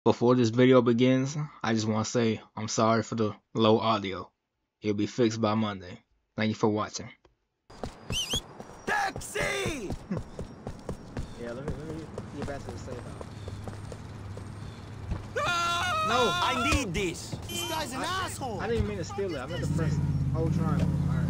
Before this video begins, I just want to say I'm sorry for the low audio. It'll be fixed by Monday. Thank you for watching. Taxi! Yeah, let me get back to the safe house. No! I need this! This guy's an asshole! I didn't mean to steal it. I meant to press hold triangle. Alright.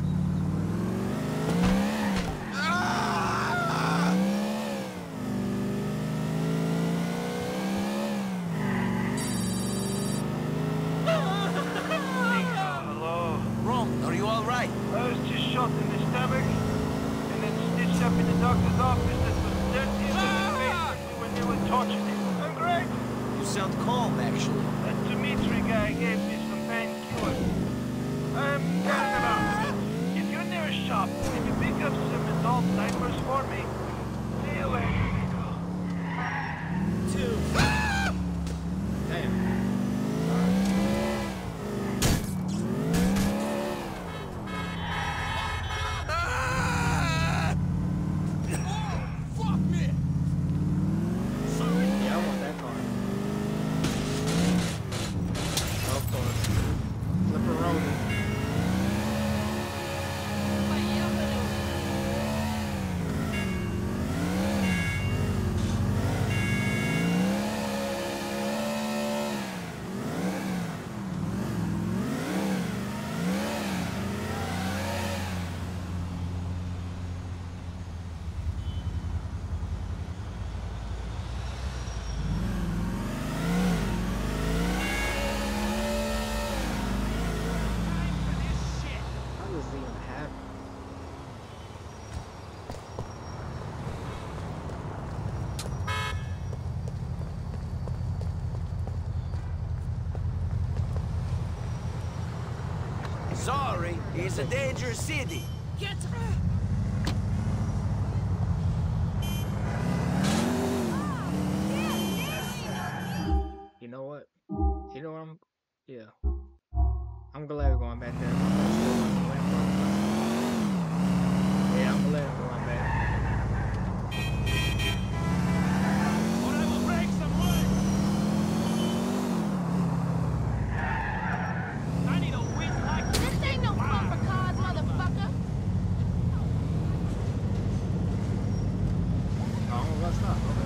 Are you all right? I was just shot in the stomach and then stitched up in the doctor's office that was dirty and basically when they were torturing it. I'm great. You sound calm, actually. That Dimitri guy gave me some painkillers. I'm getting about it. If you're near a shop, can you pick up some adult diapers for me? See you later, Nico. Damn. Yeah, I want that car. Of course. Flipperoni. How does this even happen? Sorry, it's a dangerous city. Get You know what? You know what yeah. I'm glad we're going back there. Yeah, I'm glad we're going back. This ain't no fun for cars, motherfucker. Oh, let's not. Okay.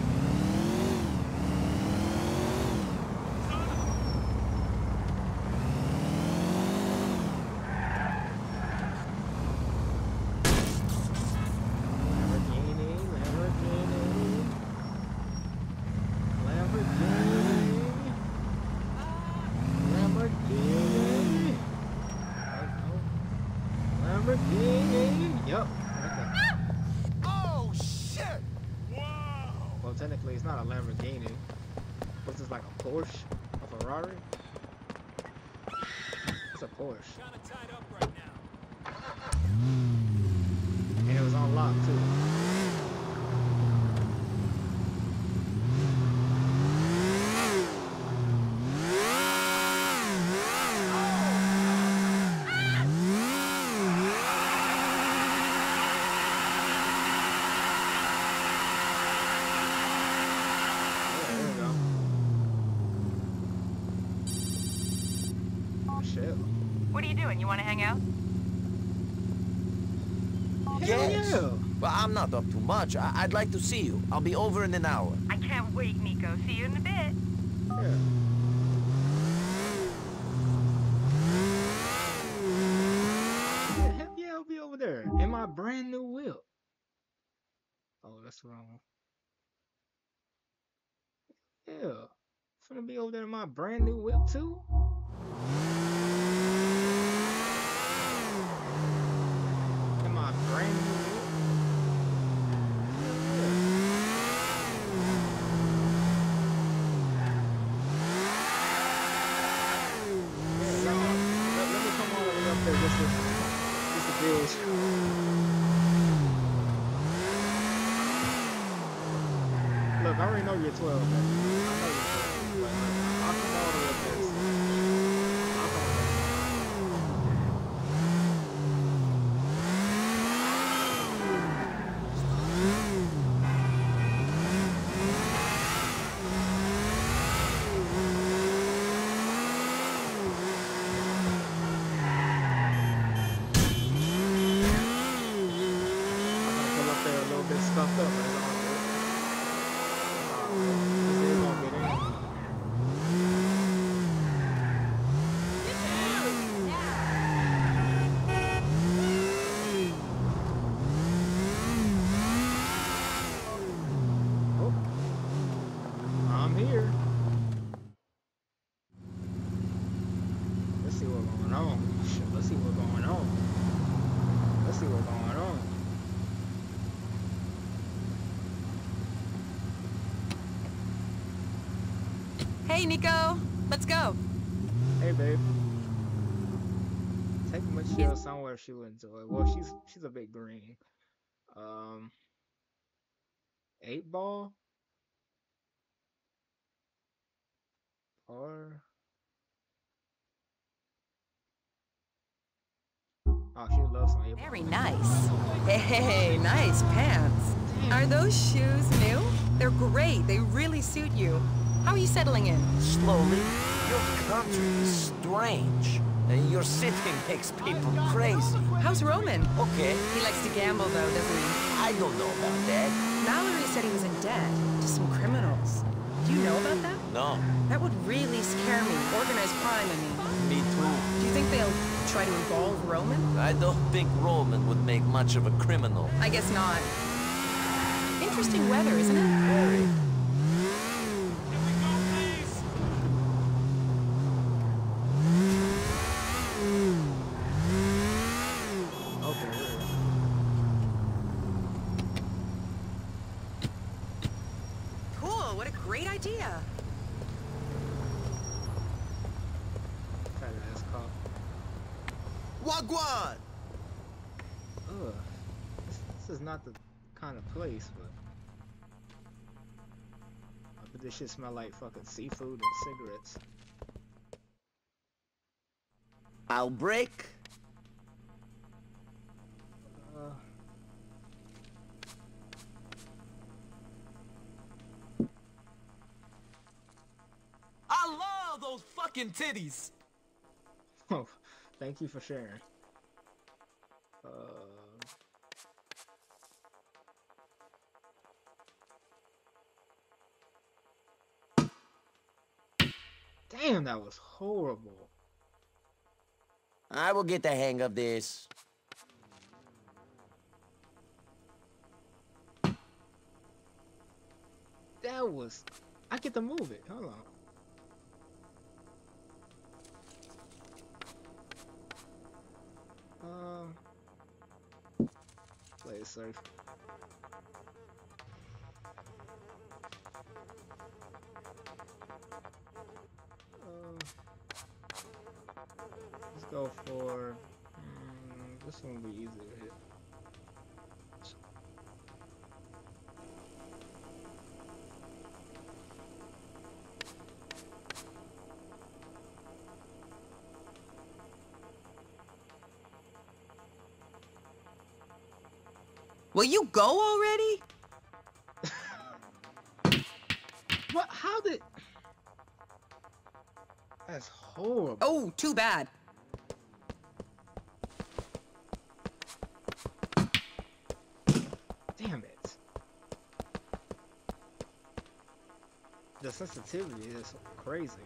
Lamborghini. Yup. Right there. Oh, shit! Well, technically, it's not a Lamborghini. What's this, like a Porsche? A Ferrari? It's a Porsche. And it was on lock, too. What are you doing? You want to hang out? Yes. Yeah. Well, I'm not up to much. I'd like to see you. I'll be over in an hour. I can't wait, Nico. See you in a bit. Yeah. Yeah, heck yeah, I'll be over there in my brand new whip. Oh, that's wrong. Yeah. Finna be over there in my brand new whip too. In my brand new whip. Yeah, let me come all the way up there just to build. Look, I already know you're 12, man. I know you're 12. But I'll come all the way up there. I'll come up there. Hey, Nico. Let's go. Hey, babe. Take Michelle somewhere she would enjoy. Well, she's a bit green. Um, 8 ball or oh, she loves some 8 ball. Very nice. Hey, nice pants. Are those shoes new? They're great. They really suit you. How are you settling in? Slowly. Your country is strange. And your city makes people crazy. How's Roman? Okay, He likes to gamble, though, doesn't he? I don't know about that. Mallory said he was in debt to some criminals. Do you know about that? No, That would really scare me. Organized crime, I mean. me too. Do you think they'll try to involve Roman? I don't think Roman would make much of a criminal. I guess not. Interesting weather, isn't it? Very. Okay. Cool, what a great idea. Fat ass cop. Wagwan! Ugh. This is not the kind of place, but I bet this shit smell like fucking seafood and cigarettes. I'll break. Uh, I love those fucking titties. oh, thank you for sharing. Damn, that was horrible. I will get the hang of this. That was... I get to move it. Hold on. Play it safe. Let's go for... this one will be easier to hit. Will you go already? What? How did... That's horrible. Oh, too bad. Damn it. The sensitivity is crazy.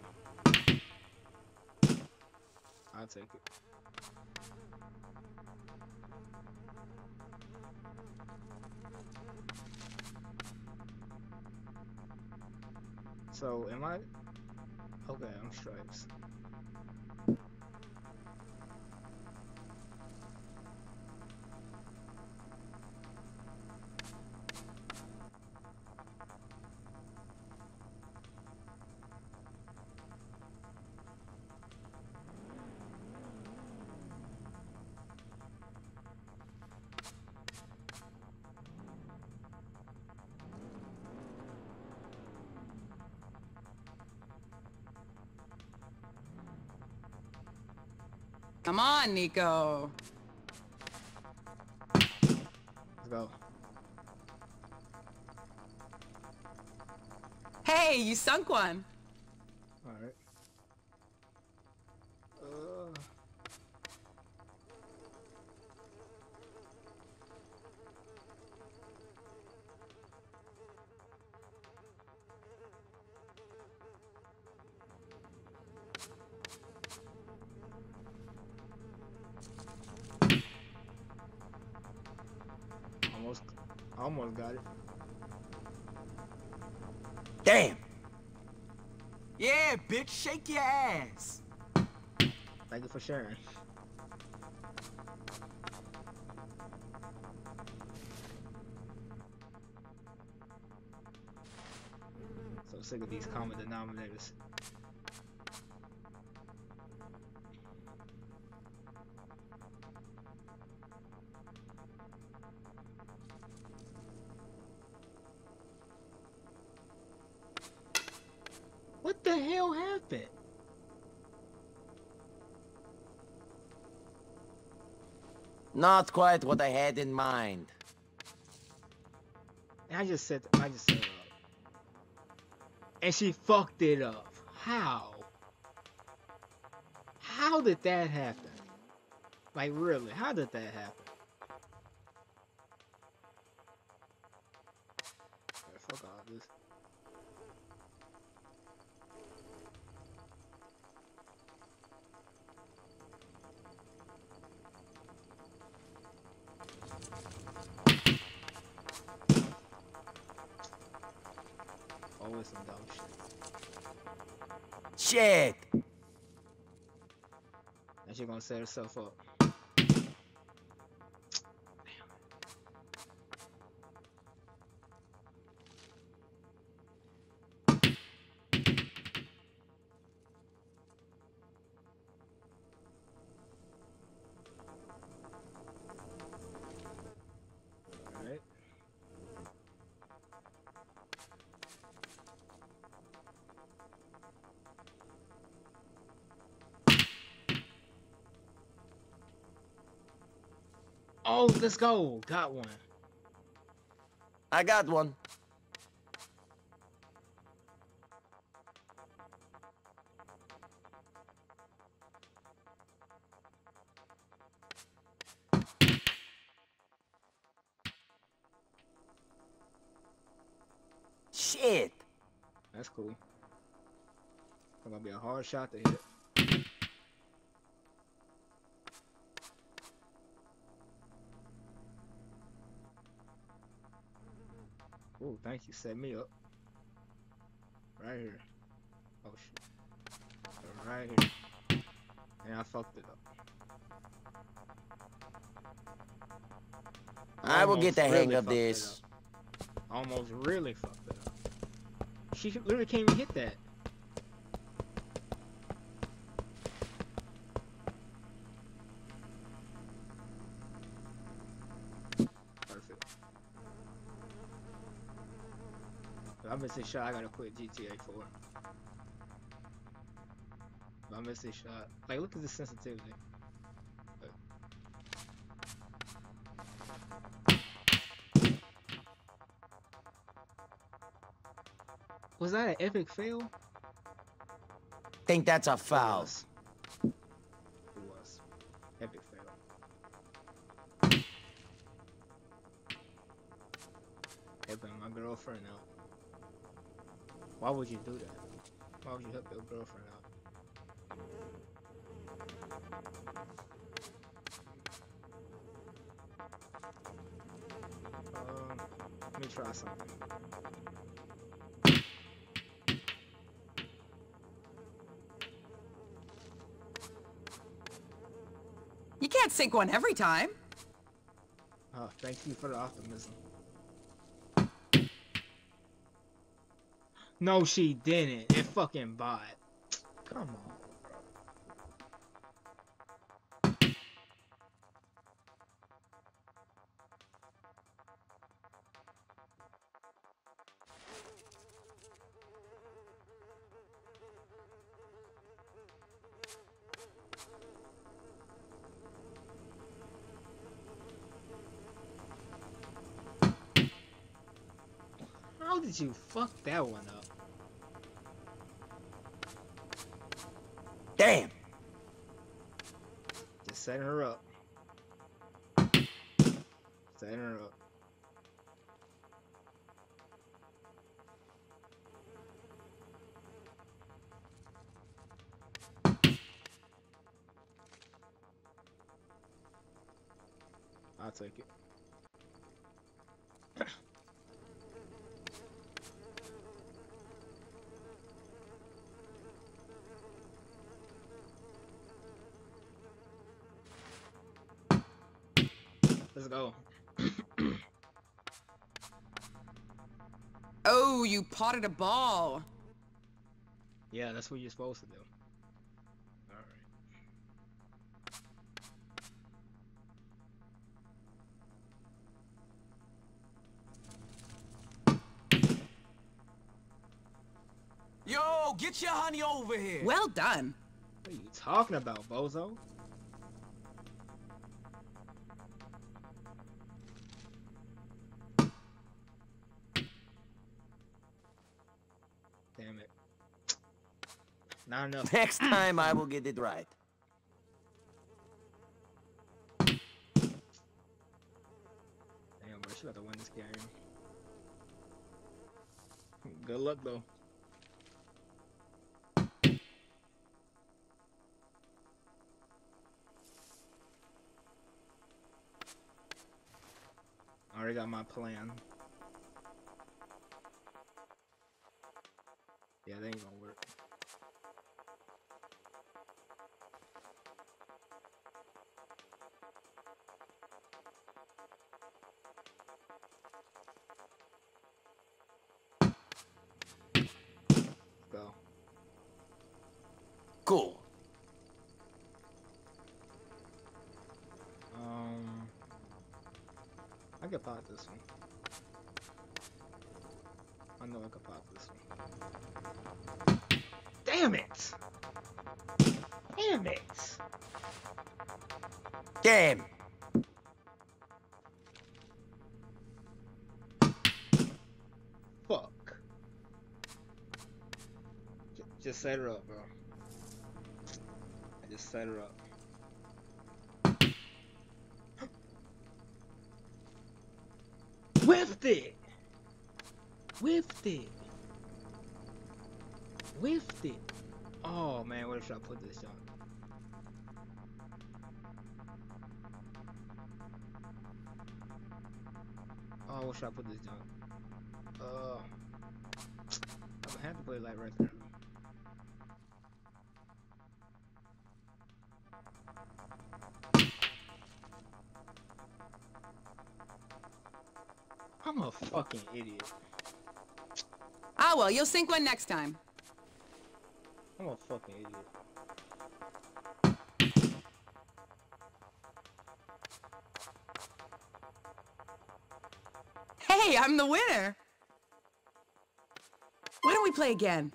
I'll take it. So, am I... Okay, I'm stripes. Come on, Nico. Let's go. Hey, you sunk one. Alright. Almost got it. Damn. Yeah, bitch, shake your ass. Thank you for sharing. So sick of these common denominators. the hell happened? Not quite what I had in mind. And I just set it up. And she fucked it up. How? How did that happen? Like, really, how did that happen? Yeah, fuck all this. Always some dumb shit. Shit! And she gonna set herself up. Alright. Oh, let's go. Got one. I got one. Shit! That's cool. It's gonna be a hard shot to hit. Oh, thank you. Set me up. Right here. Oh shit. Right here. And I fucked it up. I will get the Almost hang really of fucked it this. up. Almost really fucked it up. She literally can't even hit that. Perfect. If I miss this shot, I gotta quit GTA 4. If I miss this shot, like, look at the sensitivity. Look. Was that an epic fail? Think that's a foul. It was. Epic fail. Helping my girlfriend out. Why would you do that? Why would you help your girlfriend out? Let me try something. You can't sink one every time. Oh, thank you for the optimism. No, she didn't. It fucking bot. Come on, bro. How did you fuck that one up? Damn! Just setting her up. Setting her up. I'll take it. Let's go. Oh, you potted a ball. Yeah, that's what you're supposed to do. Alright. Yo, get Get your honey over here. Well done. What are you talking about, bozo? Damn it. Not enough. Next time I will get it right. Damn, bro, she about to win this game. Good luck, though. I already got my plan. Yeah, they ain't gonna work. Go. Cool. I could pop this one. I know I could pop this one. Damn it! Damn it! Game. Fuck. Just set her up, bro. I just set her up. Whiffed it! Whiffed it! Whiffed it! Oh man, where should I put this on? Oh, where should I put this on? I'm gonna have to put it like right there. I'm a fucking idiot. Ah, well, you'll sink one next time. I'm a fucking idiot. Hey, I'm the winner. Why don't we play again?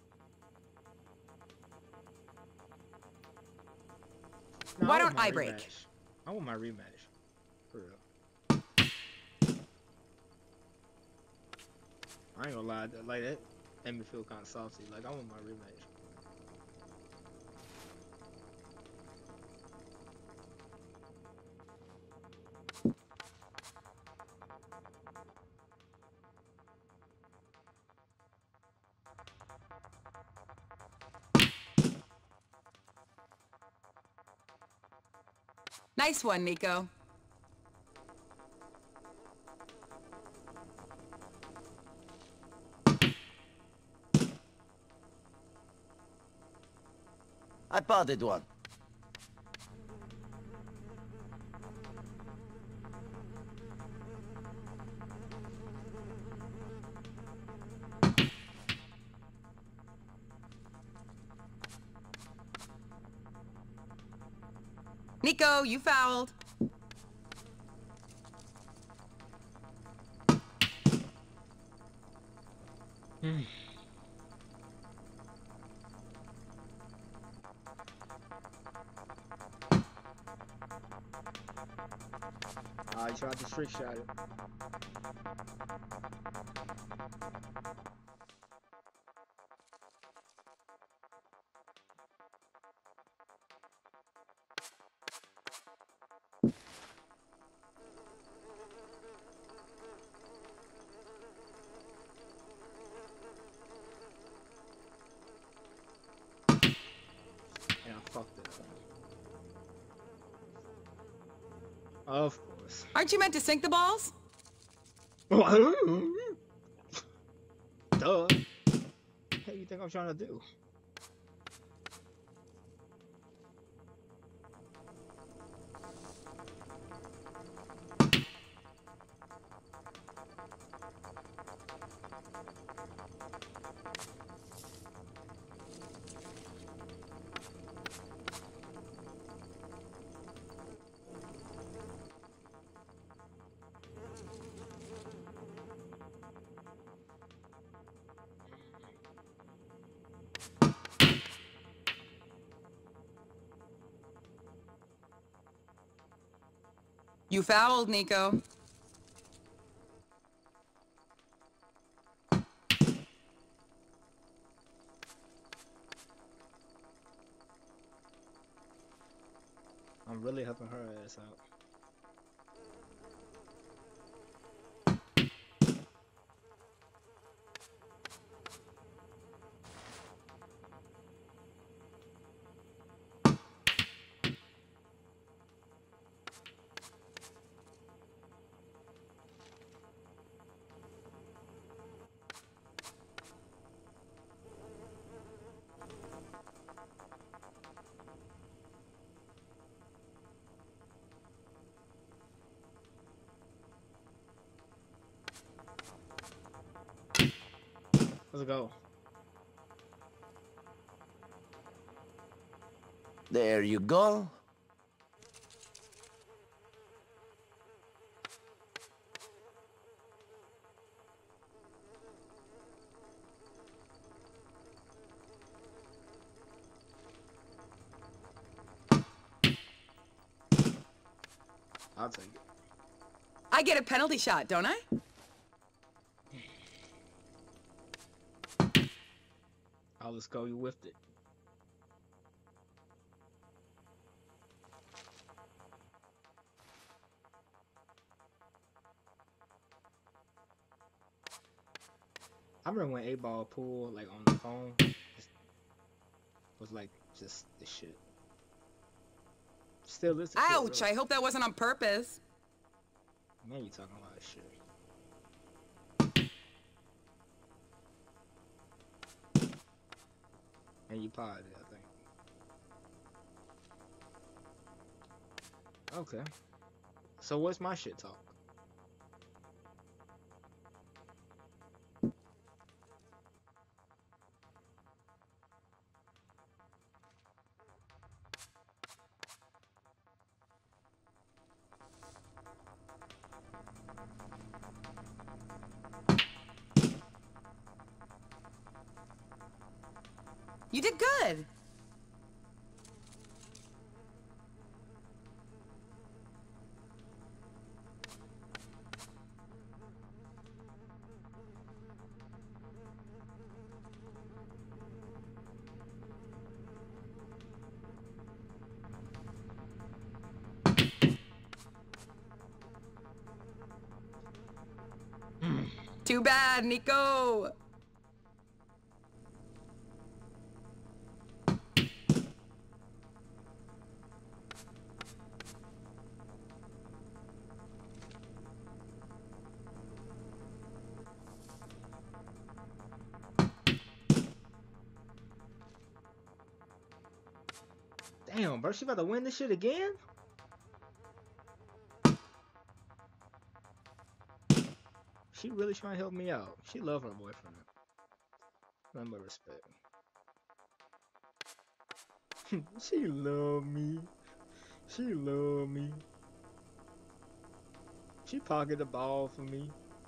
No, Why I don't want my I break? rematch. I want my rematch. For real. I ain't gonna lie, like that made me feel kinda salty. Like I want my rematch. Nice one, Nico. I potted one. Nico, you fouled. You tried to trick shot it. Yeah, I fucked it up. Of course. Aren't you meant to sink the balls? Duh. What the hell you think I'm trying to do? You fouled, Nico. I'm really helping her ass out. Let's go. There you go. I'll take it. I get a penalty shot, don't I? I'll just go. You whiffed it. I remember when 8-Ball Pool, like on the phone, was like just this shit. Still is. Ouch! Really. I hope that wasn't on purpose. Man, you talking a lot of shit. And you paused it, I think. Okay. So what's my shit talk? You did good. Too bad, Nico. Damn, bro, she about to win this shit again? She really trying to help me out. She love her boyfriend. Nothing but respect. She love me. She love me. She pocket the ball for me.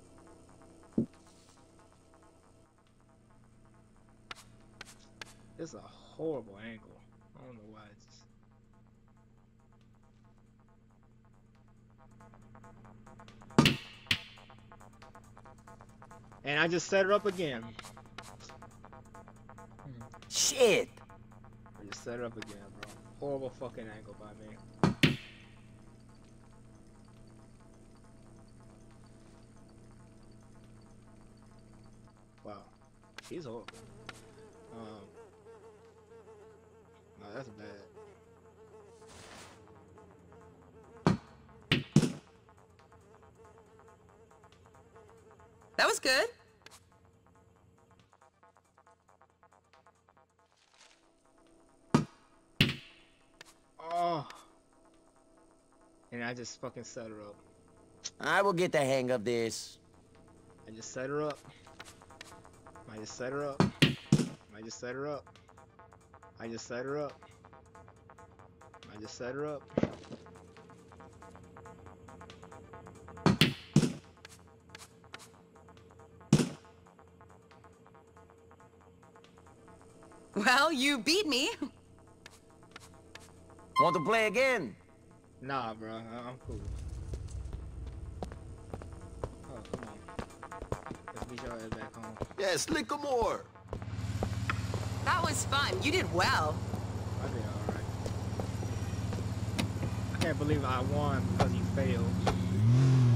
It's a horrible angle. I don't know why it's just... And I just set her up again. Shit! I just set her up again, bro. Horrible fucking angle by me. Wow. She's horrible. No, that's bad. That was good. Oh. And I just fucking set her up. I will get the hang of this. I just set her up. I just set her up. I just set her up. I just set her up. I just set her up. Well, you beat me. Want to play again? Nah, bro. I'm cool. Let's get your ass back home. Yes, lick more. That was fun. You did well. I did alright. I can't believe I won because you failed.